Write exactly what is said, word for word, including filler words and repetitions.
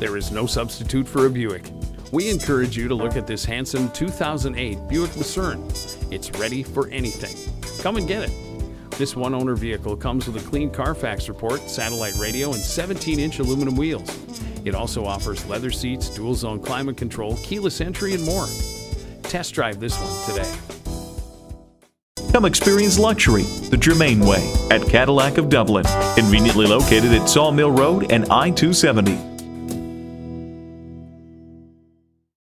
There is no substitute for a Buick. We encourage you to look at this handsome two thousand eight Buick Lucerne. It's ready for anything. Come and get it. This one-owner vehicle comes with a clean Carfax report, satellite radio, and seventeen inch aluminum wheels. It also offers leather seats, dual-zone climate control, keyless entry, and more. Test drive this one today. Come experience luxury the Germain way at Cadillac of Dublin. Conveniently located at Sawmill Road and I two seventy.